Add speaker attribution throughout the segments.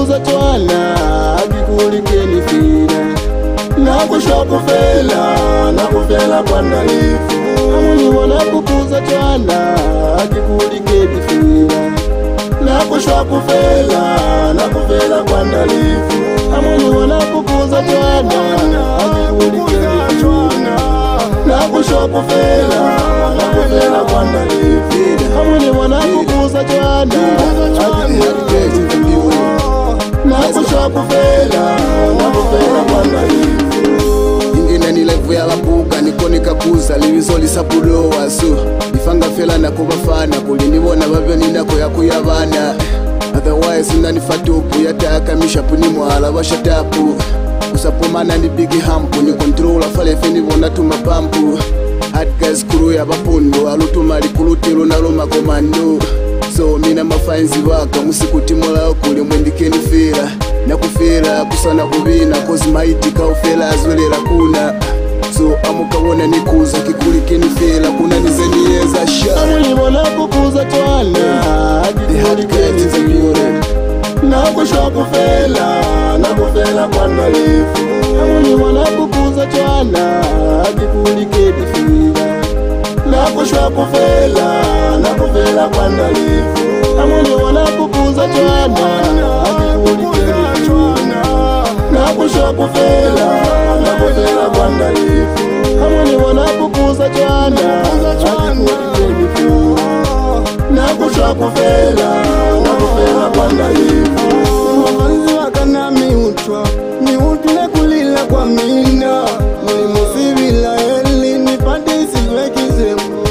Speaker 1: kukuza chwana akikulikeni fina nakushwa kufela nakufela kwa ndalifu amuliwana kukuza chwana akikulikeni fina nakushwa kufela nakufela kwa ndalifu amuliwana kukuza chwana akikulikeni fina nakushwa kufela nakufela kwa ndalifu amuliwana kukuza chwana akikulikeni fina nakushwa kufela nakufela kwa ndalifu ingine ni levu ya wabuga niko nikakuza liwizo lisapulowa su nifanga fela na kubafana kulinibona babyo ninako yakuyabana otherwise nanifatupu yatakamisha puni mwala washatapu usapomana ni bigi hampu ni controller falefe nibona tumapampu hard guys crew ya bapundo alutuma likulutilo naloma komando so mina mafanzi waka musikuti mola kule mwendikeni fela nakufela kusana kubina kozi maiti kaufela azwelera kuna so amukabona nikuza kikulikeni fela kuna nizenieza sha amulibona kukuza chwana kikulikeni fela nakushwa kufela nakufela kwa ndalifu amulibona kukuza chwana kikulikeni fela nakushwa kufela nakufela kwa ndalifu amuliwana kukuza chwana akikulikeni fina nakushwa kufela nakufela kwa ndalifu amuliwana kukuza chwana akikulikeni fina nakushwa kufela nakufela kwa ndalifu wafanzi wakana miutwa miutule kulila kwa mina mwimusivila eli nipate isizwekizembo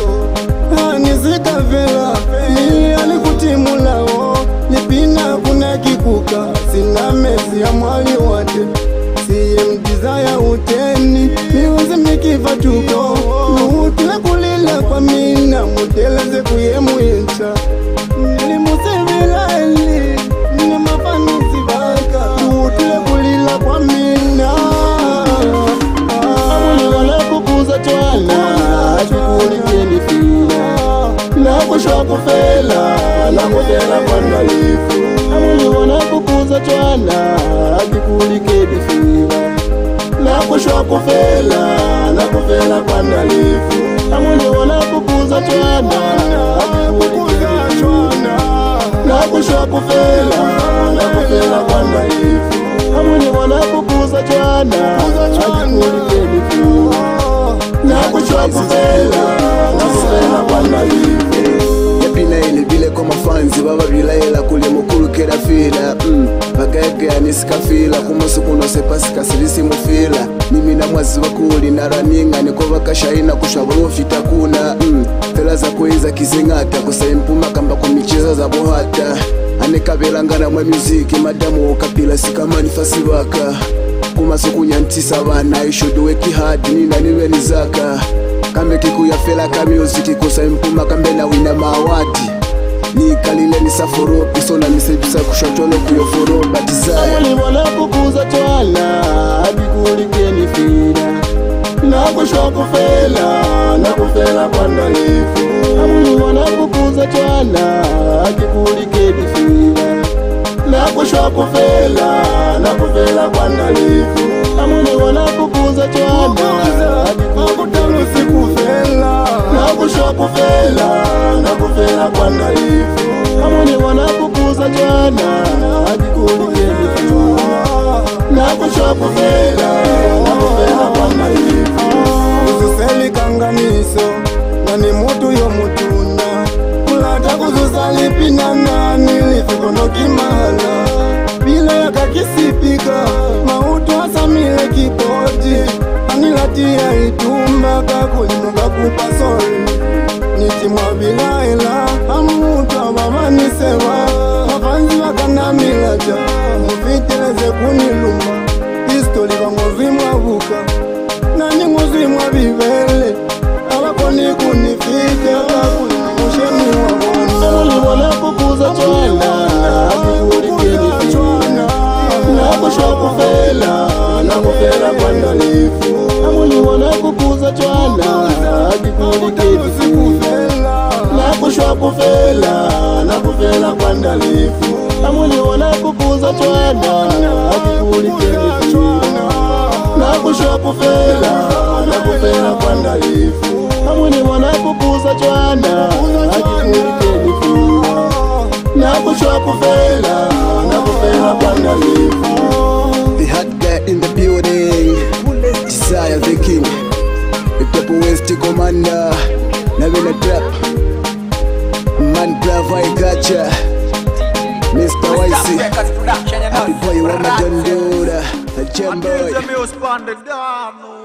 Speaker 1: nisikavela niliani kutimulao nipina kuna kikuka sina mezi ya mwali wate siye mtiza ya uteni miuzi mikiva tuko nuutule kulila kwa mina muteleze kuye muincha nilimusevila eli nina mafanisi baka nuutule kulila kwa mina amuliwana kukuza chwana akikulikeni fina nakushwa kufela nakufela kwa ndalifu amuliwana kukuza chwana akikulikeni fina nakushwa kufela nakufela kwa ndalifu amuliwana kukuza chwana akikulikeni fina nakushwa kufela nakufela kwa ndalifu amuliwana kukuza chwana akikulikeni fina nakushwa kufela nakufela kwa ndalifu yapina ili bile kwa mafanzi baba bilaela kule mukulukera fila bagaya nisikafila kumusu kuno sepasika silisi mufila nimina mwazi wakuli naraninga niko bakashaina kushaburu fita kuna fela za kuiza kizingata kusaimpuma kamba kumicheza za bohata anekabelangana mwa muziki madamu ukapila sikamani fasibaka kumasuku nyantisa bana ishodowe kihadi nina niwe nizaka kambe kikuya fela ka music kosa impuma kambe na wina mawadi ni kalile ni saforo pisona misebisa kushotolo kuyoforo batizaya amuliwana kukuza chwana akikulikeni fina nakushwa kufela nakufela kwa ndalifu amuliwana kukuza chwana akikulikeni fina nakushwa kufela nakufela kwa ndalifu amuliwana kukuza chwana akikulikeni fina nakushwa kufela nakufela kwa ndalifu amuliwana kukuza chwana akikulikeni fina nakushwa kufela nakufela kwa ndalifu uzuseli kanganiso nani mutu yo mutunda kulata kuzusali pinana nilifikono kimala bila yakakisipika mautu asamile kipoji anilatia itumba kakulimuka kupasori nitimwa bilaela amutu ababanisewa mafanzi wakanamilaja mufiteleze kunilumba histori bangozimwa buka nani ngozimwa bibele abakoni kunifite bakulimusheni wabona amuliwana kukuza chwana akikulikeni fina nakushwa kufela nakufela kwa ndalifu amuliwana kukuza chwana akikulikeni fina nakushwa kufela nakufela kwa ndalifu
Speaker 2: amuni wanakukuza chwana akikulikeni nakushwa kufela nakufela kwa ndalifu amuni wanakukuza chwana akikulikeni nakushwa kufela nakufela kwa ndalifu.
Speaker 1: The hot guy in the building, Josiah the king, the Double West commander, Navina Trap, Man Bravo I gotcha, Mr. Wicey, Happy boy, you want my John Duda, the Jam boy.